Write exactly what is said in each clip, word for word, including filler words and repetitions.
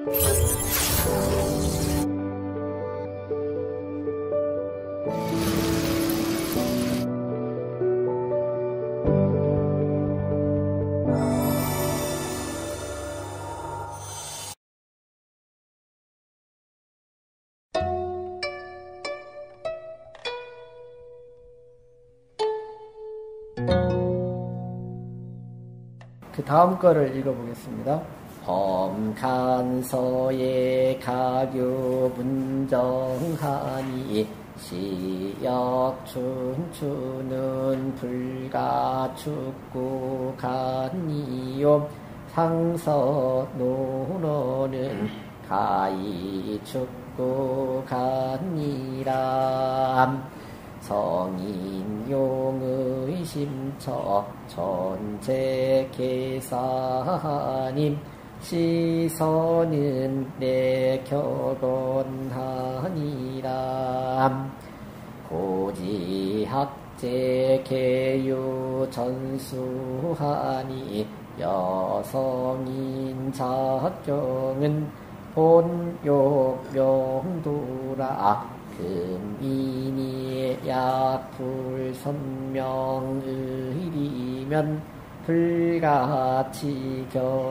그 다음 거를 읽어보겠습니다. 범간서에 가교 문정하니 시역춘추는 불가축구 간이요 상서 논어는 가이축구 간이람 성인용의 심처 전체 계사님 시선은 내 격언하니라. 고지학제 개유 전수하니 여성인 작경은 본욕 명도라. 금인이 약불 선명의리면 불가치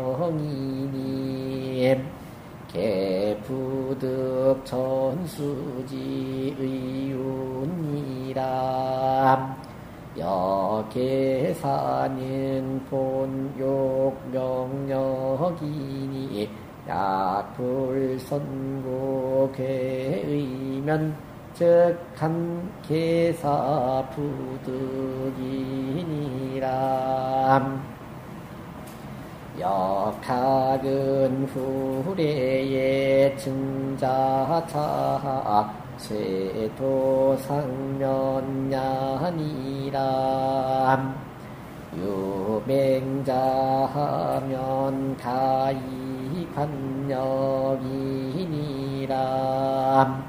경이니 개부득 전수지 의운이라. 여계사는 본욕 명령이니 약불 선고 괴의면 즉한 계사 부득이니라. 역학은 후래의 증자차 쇠도상면야니라. 유맹자하면 가이관역이니라.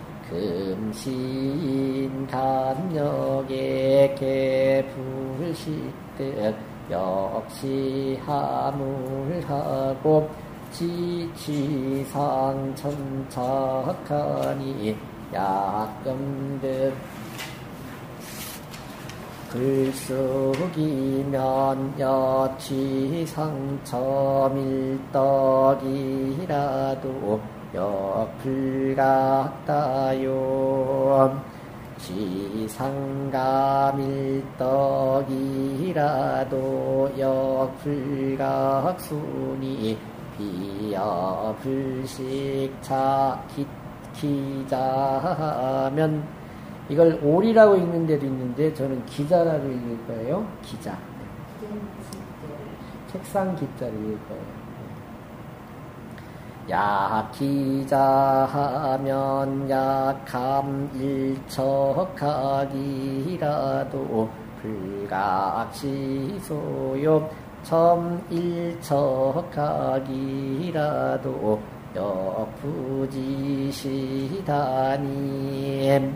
금신 간역의 개불식득 역시 하물하고 지취상 천착하니 약금득 글쓰기면 여취상처밀떡이라도 역불각다요. 지상가밀떡이라도 역불각순이 비여불식차 기자하면 이걸 올이라고 읽는 데도 있는데 저는 기자라고 읽을 거예요. 기자. 책상 기자를 읽을 거예요. 약기자하면 약함 일척하기라도 불각시소욕 첨일척하기라도 역부지시다니.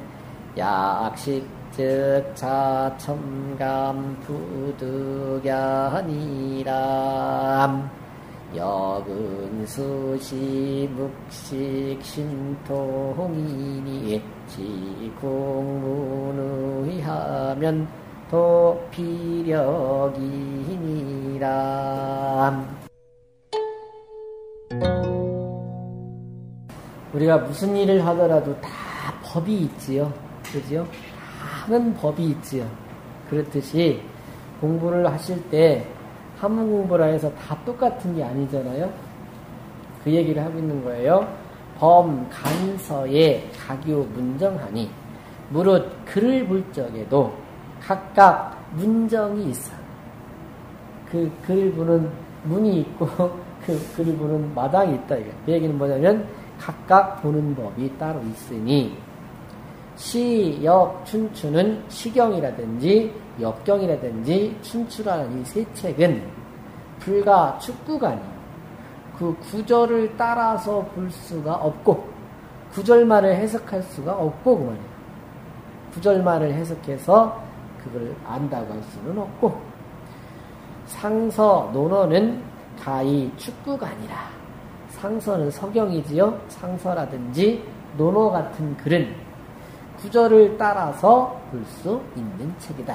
약식즉 자첨감 부득야니라. 역은수시 묵식 신통이니 지공문의하면 도피력이니라. 우리가 무슨 일을 하더라도 다 법이 있지요. 그죠? 많은 법이 있지요. 그렇듯이 공부를 하실 때 한문 공부라 해서 다 똑같은 게 아니잖아요. 그 얘기를 하고 있는 거예요. 범, 간서에 가교 문정하니 무릇 글을 볼 적에도 각각 문정이 있어. 그 글을 보는 문이 있고 그 글을 보는 마당이 있다. 이거. 그 얘기는 뭐냐면 각각 보는 법이 따로 있으니 시, 역, 춘추는 시경이라든지 역경이라든지 춘추라는 이 세 책은 불가 축구간이에요. 그 구절을 따라서 볼 수가 없고 구절만을 해석할 수가 없고 그 말이에요. 구절만을 해석해서 그걸 안다고 할 수는 없고 상서 논어는 가히 축구간이라. 상서는 서경이지요. 상서라든지 논어 같은 글은 구절을 따라서 볼 수 있는 책이다.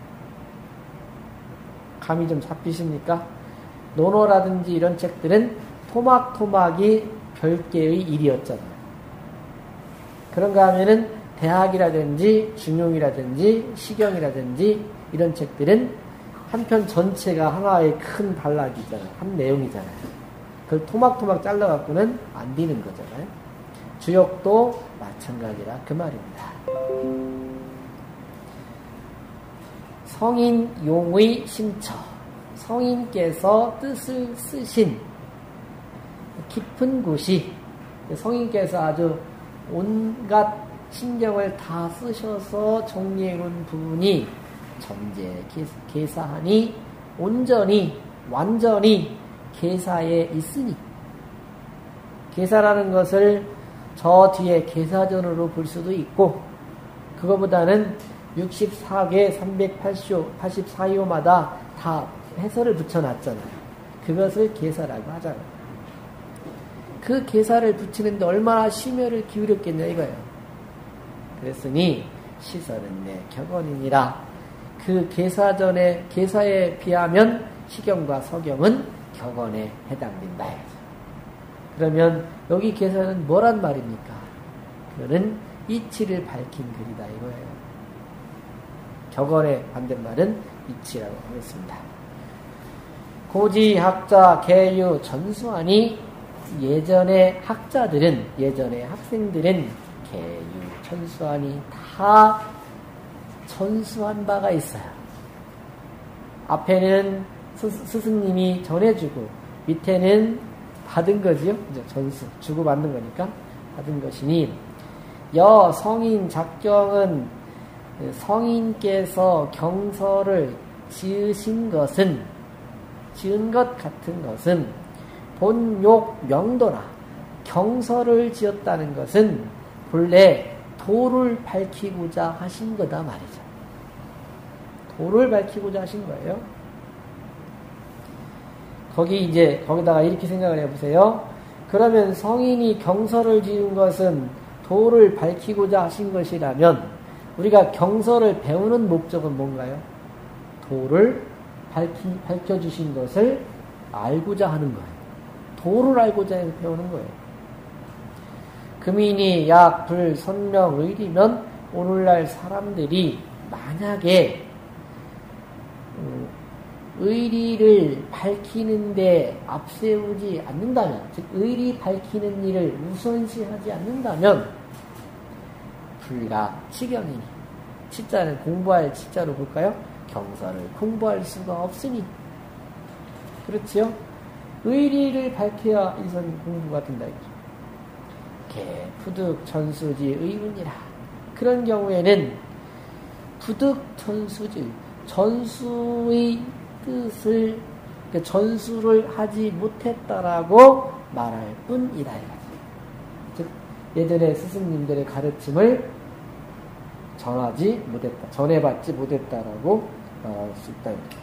감이 좀 잡히십니까? 논어라든지 이런 책들은 토막토막이 별개의 일이었잖아요. 그런가 하면은 대학이라든지 중용이라든지 시경이라든지 이런 책들은 한 편 전체가 하나의 큰 단락이잖아요. 한 내용이잖아요. 그걸 토막토막 잘라갖고는 안 되는 거잖아요. 주역도 마찬가지라 그 말입니다. 성인 용의 심처. 성인께서 뜻을 쓰신 깊은 곳이 성인께서 아주 온갖 신경을 다 쓰셔서 정리해 놓은 부분이 정제 계사하니 온전히 완전히 계사에 있으니 계사라는 것을 저 뒤에 계사전으로 볼 수도 있고 그거보다는 육십사 개 삼백팔십사 호마다 다 해설을 붙여놨잖아요. 그것을 계사라고 하잖아요. 그 계사를 붙이는데 얼마나 심혈을 기울였겠냐 이거예요. 그랬으니 시설은 내 격언이니라. 그 계사전에 계사에 비하면 시경과 서경은 격언에 해당된다. 그러면 여기 계사는 뭐란 말입니까? 그거는 이치를 밝힌 글이다 이거예요. 격언의 반대말은 이치라고 하겠습니다. 고지 학자 계유 전수하니 예전의 학자들은 예전의 학생들은 계유 전수하니 다 전수한 바가 있어요. 앞에는 스, 스승님이 전해주고 밑에는 받은 거지요. 이제 전수 주고 받는 거니까 받은 것이니 여 성인 작경은 성인께서 경서를 지으신 것은 지은 것 같은 것은 본욕 명도나 경서를 지었다는 것은 본래 도를 밝히고자 하신 거다 말이죠. 도를 밝히고자 하신 거예요. 거기 이제 거기다가 이렇게 생각을 해보세요. 그러면 성인이 경서를 지은 것은 도를 밝히고자 하신 것이라면 우리가 경서를 배우는 목적은 뭔가요? 도를 밝히, 밝혀주신 것을 알고자 하는 거예요. 도를 알고자 해서 배우는 거예요. 금인이 약, 불, 선명, 의리면 오늘날 사람들이 만약에 의리를 밝히는데 앞세우지 않는다면, 즉 의리 밝히는 일을 우선시하지 않는다면 불가 치경이니, 치자는 공부할 치자로 볼까요? 경서를 공부할 수가 없으니, 그렇지요? 의리를 밝혀야 이선 공부가 된다 이거죠. 개, 부득, 전수지, 의문이라. 그런 경우에는 부득, 전수지, 전수의 뜻을, 그러니까 전수를 하지 못했다라고 말할 뿐이다 이거죠. 즉, 예전에 스승님들의 가르침을 전하지 못했다, 전해받지 못했다라고 말할 수 있다 이거죠.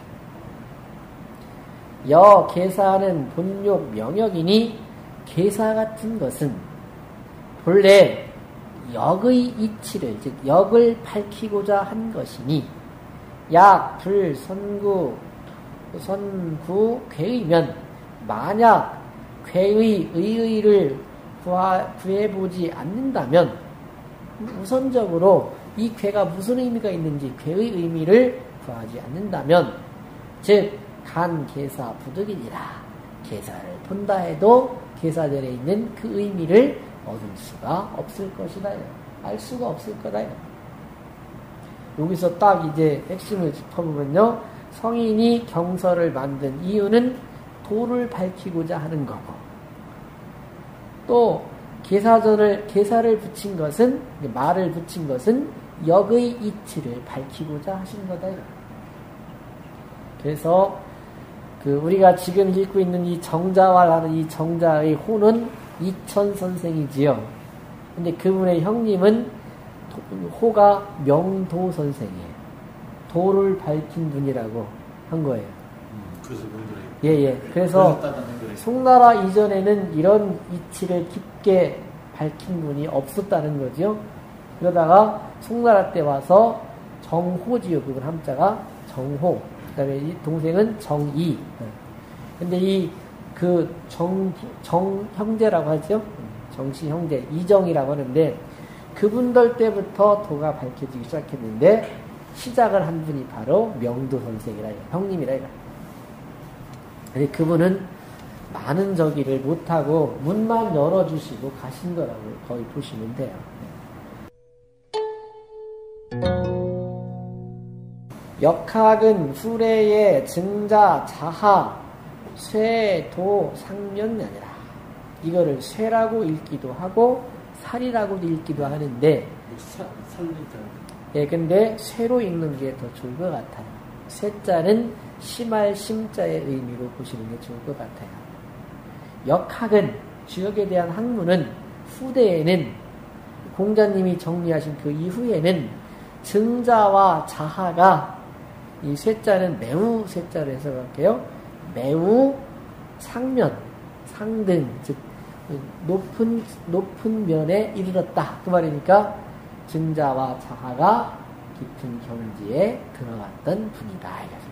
여 계사는 본욕 명역이니 계사 같은 것은 본래 역의 이치를, 즉 역을 밝히고자 한 것이니 약, 불, 선구, 선구, 괴의면 만약 괴의, 의의를 구하, 구해보지 않는다면 우선적으로 이 괴가 무슨 의미가 있는지 괴의 의미를 구하지 않는다면 즉 간 계사 부득이니라. 계사를 본다 해도 계사전에 있는 그 의미를 얻을 수가 없을 것이다. 알 수가 없을 거다. 여기서 딱 이제 핵심을 짚어보면요. 성인이 경서를 만든 이유는 도를 밝히고자 하는 거고, 또 계사전을, 계사를 붙인 것은, 말을 붙인 것은 역의 이치를 밝히고자 하신 거다. 그래서 그 우리가 지금 읽고 있는 이 정자왈하는 이 정자의 호는 이천 선생이지요. 근데 그분의 형님은 호가 명도 선생이에요. 도를 밝힌 분이라고 한 거예요. 그래서 명절에. 예예. 그래서 송나라 이전에는 이런 이치를 깊게 밝힌 분이 없었다는 거죠. 그러다가 송나라 때 와서 정호지요. 그분 함자가 정호. 그다음에 이 동생은 정이. 근데 이 그 정, 정 형제라고 하죠. 정씨 형제 이정이라고 하는데 그분들 때부터 도가 밝혀지기 시작했는데 시작을 한 분이 바로 명도 선생이라 해요. 형님이라 해요. 근데 그분은 많은 저기를 못하고 문만 열어주시고 가신 거라고 거의 보시면 돼요. 역학은 후래의 증자, 자하, 쇠, 도, 상면면이라. 이거를 쇠라고 읽기도 하고 살이라고도 읽기도 하는데 살, 살리다. 예, 근데 쇠로 읽는 게 더 좋을 것 같아요. 쇠자는 심할 심자의 의미로 보시는 게 좋을 것 같아요. 역학은 주역에 대한 학문은 후대에는 공자님이 정리하신 그 이후에는 증자와 자하가 이 쇠자는 매우 쇠자로 해석할게요. 매우 상면, 상등, 즉 높은 높은 면에 이르렀다. 그 말이니까 증자와 자하가 깊은 경지에 들어갔던 분이다.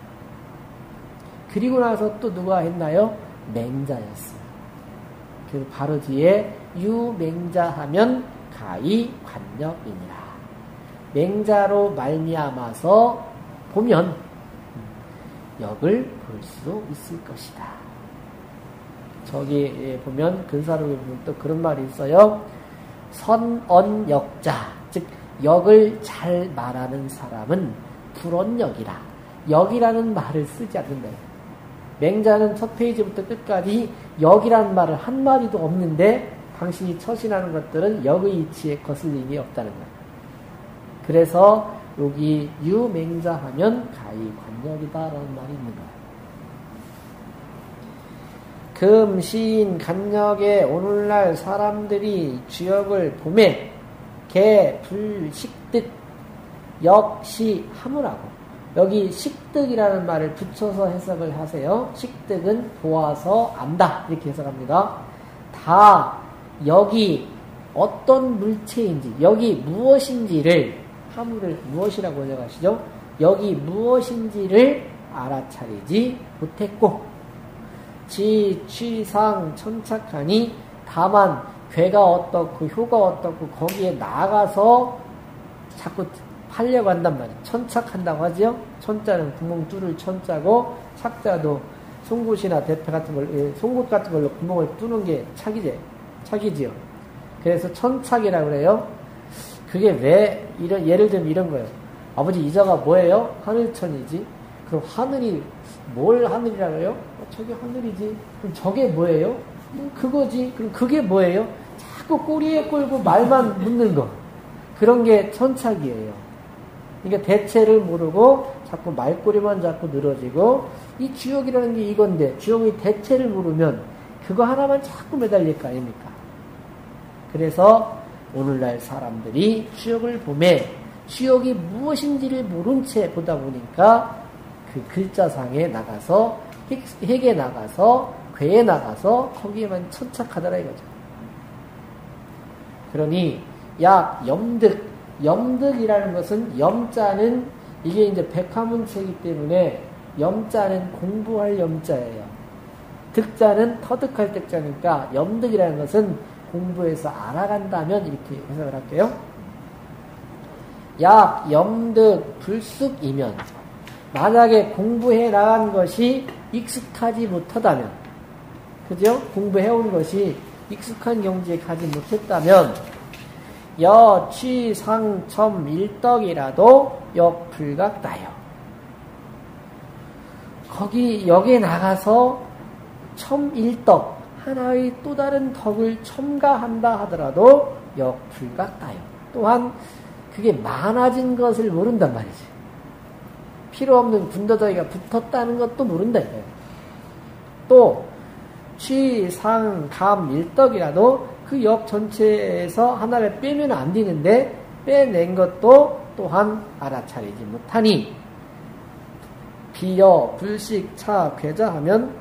그리고 나서 또 누가 했나요? 맹자였어요. 그 바로 뒤에 유맹자하면 가히 관역이니라. 맹자로 말미암아서 보면 역을 볼 수 있을 것이다. 저기 보면 근사록에 보면 또 그런 말이 있어요. 선언역자, 즉 역을 잘 말하는 사람은 불언역이라. 역이라는 말을 쓰지 않는다. 맹자는 첫 페이지부터 끝까지 역이라는 말을 한 마디도 없는데 당신이 처신하는 것들은 역의 이치에 거슬림이 없다는 거예요. 그래서 여기 유맹자하면 가히 관역이다라는 말이 있는 거예요. 금시인 간역에 오늘날 사람들이 주역을 봄에 개, 불, 식득, 역시 하무라고. 여기 식득이라는 말을 붙여서 해석을 하세요. 식득은 보아서 안다. 이렇게 해석합니다. 다 여기 어떤 물체인지, 여기 무엇인지를, 하무를 무엇이라고 번역하시죠? 여기 무엇인지를 알아차리지 못했고, 지, 취상, 천착하니 다만 괴가 어떻고 효가 어떻고 거기에 나가서 자꾸 하려고 한단 말이에요. 천착한다고 하죠. 천자는 구멍 뚫을 천자고 착자도 송곳이나 대패 같은 걸, 송곳 같은 걸로 구멍을 뚫는 게 착이지, 착이지요. 그래서 천착이라고 그래요. 그게 왜 이런, 예를 들면 이런 거예요. 아버지 이자가 뭐예요? 하늘천이지. 그럼 하늘이 뭘 하늘이라고 해요? 어, 저게 하늘이지. 그럼 저게 뭐예요? 음, 그거지. 그럼 그게 뭐예요? 자꾸 꼬리에 끌고 말만 묻는 거. 그런 게 천착이에요. 그러니까 대체를 모르고 자꾸 말꼬리만 자꾸 늘어지고, 이 주역이라는 게 이건데 주역의 대체를 모르면 그거 하나만 자꾸 매달릴 거 아닙니까? 그래서 오늘날 사람들이 주역을 보매 주역이 무엇인지를 모른 채 보다 보니까 그 글자상에 나가서 핵에 나가서 괴에 나가서 거기에만 천착하더라 이거죠. 그러니 약 염득, 염득이라는 것은 염자는 이게 이제 백화문체이기 때문에 염자는 공부할 염자예요. 득자는 터득할 득자니까 염득이라는 것은 공부해서 알아간다면 이렇게 해석을 할게요. 약 염득 불숙이면, 만약에 공부해 나간 것이 익숙하지 못하다면, 그죠? 공부해온 것이 익숙한 경지에 가지 못했다면 여, 취, 상, 첨, 일덕이라도 역불각다요. 거기 역에 나가서 첨, 일덕 하나의 또 다른 덕을 첨가한다 하더라도 역불각다요. 또한 그게 많아진 것을 모른단 말이지. 필요 없는 군더더기가 붙었다는 것도 모른다 이거예요. 또 취, 상, 감, 일덕이라도 그 역 전체에서 하나를 빼면 안 되는데 빼낸 것도 또한 알아차리지 못하니 비여, 불식, 차, 괴자 하면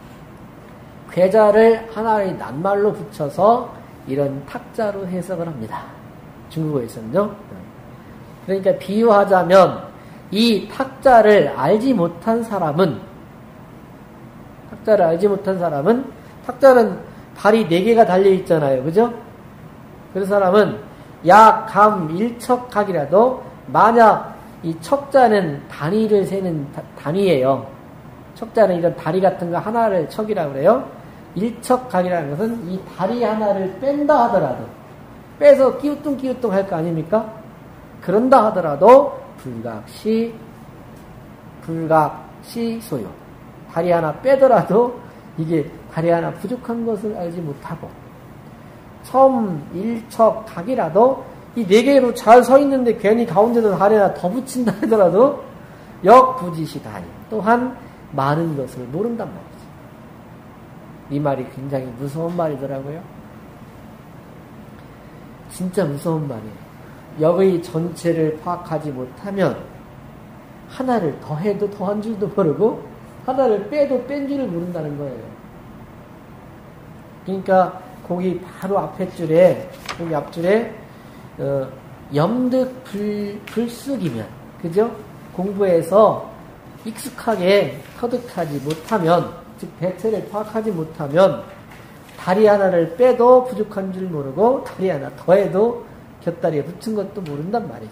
괴자를 하나의 낱말로 붙여서 이런 탁자로 해석을 합니다. 중국어에서는요. 그러니까 비유하자면 이 탁자를 알지 못한 사람은 탁자를 알지 못한 사람은 탁자는 발이 네 개가 달려 있잖아요. 그죠? 그 사람은 약, 감, 일척각이라도 만약 이 척자는 단위를 세는 다, 단위예요. 척자는 이런 다리 같은 거 하나를 척이라고 그래요. 일척각이라는 것은 이 다리 하나를 뺀다 하더라도 빼서 끼우뚱끼우뚱 할 거 아닙니까? 그런다 하더라도 불각시 불각시 소요. 다리 하나 빼더라도 이게 다리 하나 부족한 것을 알지 못하고 첨, 일척, 각이라도 이 네 개로 잘 서 있는데 괜히 가운데도 다리 하나 더 붙인다 하더라도 역부지시 다리 또한 많은 것을 모른단 말이죠. 이 말이 굉장히 무서운 말이더라고요. 진짜 무서운 말이에요. 역의 전체를 파악하지 못하면 하나를 더해도 더한 줄도 모르고 하나를 빼도 뺀 줄을 모른다는 거예요. 그러니까 거기 바로 앞에 줄에 여기 앞줄에 어, 염득 불, 불쑥이면 그죠? 공부해서 익숙하게 터득하지 못하면 즉 대체를 파악하지 못하면 다리 하나를 빼도 부족한 줄 모르고 다리 하나 더해도 곁다리에 붙은 것도 모른단 말이지.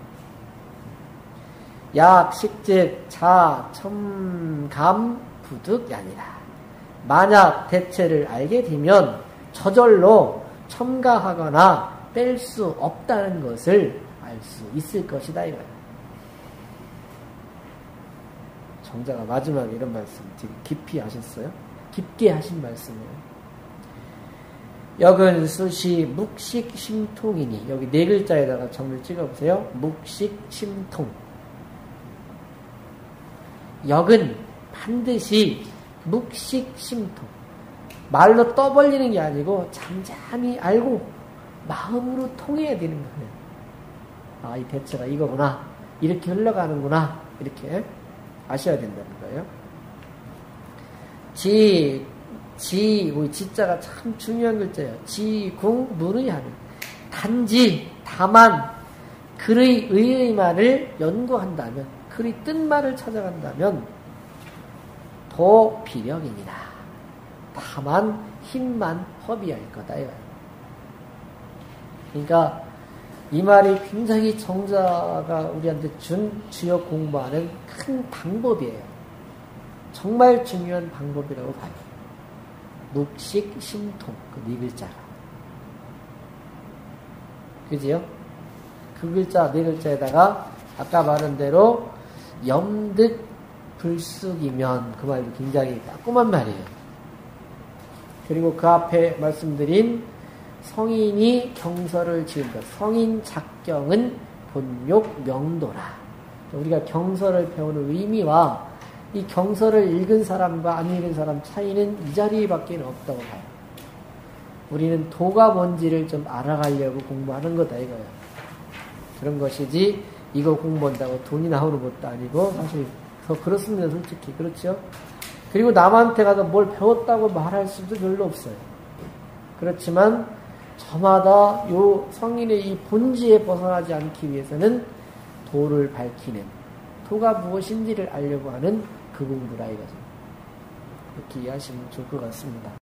약, 식즉, 자, 첨, 감, 부득이 아니라 만약 대체를 알게 되면 저절로 첨가하거나 뺄 수 없다는 것을 알 수 있을 것이다 이거예요. 정자가 마지막에 이런 말씀 되게 깊이 하셨어요. 깊게 하신 말씀이에요. 역은 수시 묵식 심통이니 여기 네 글자에다가 점을 찍어보세요. 묵식 심통. 역은 반드시 묵식 심통. 말로 떠벌리는 게 아니고 잠잠히 알고 마음으로 통해야 되는 거예요. 아, 이 대체가 이거구나. 이렇게 흘러가는구나. 이렇게 아셔야 된다는 거예요. 지, 지, 우리 지자가 참 중요한 글자예요. 지, 궁, 문의 하는. 단지, 다만, 글의 의의만을 연구한다면, 글의 뜻만을 찾아간다면, 도 비력이니라. 다만, 힘만 허비할 거다. 이거예요. 그러니까, 이 말이 굉장히 정자가 우리한테 준 주요 공부하는 큰 방법이에요. 정말 중요한 방법이라고 봐요. 묵식, 심통, 그 네 글자가. 그지요? 그 글자, 네 글자에다가 아까 말한 대로 염득 불쑥이면 그 말도 굉장히 따끔한 말이에요. 그리고 그 앞에 말씀드린 성인이 경서를 지은 것. 성인 작경은 본욕 명도라. 우리가 경서를 배우는 의미와 이 경서를 읽은 사람과 안 읽은 사람 차이는 이 자리밖에 없다고 봐요. 우리는 도가 뭔지를 좀 알아가려고 공부하는 거다 이거예요. 그런 것이지 이거 공부한다고 돈이 나오는 것도 아니고 사실 더 그렇습니다. 솔직히. 그렇죠? 그리고 남한테 가서 뭘 배웠다고 말할 수도 별로 없어요. 그렇지만 저마다 요 성인의 이 본질에 벗어나지 않기 위해서는 도를 밝히는, 도가 무엇인지를 알려고 하는 그 공부라 이거죠. 이렇게 이해하시면 좋을 것 같습니다.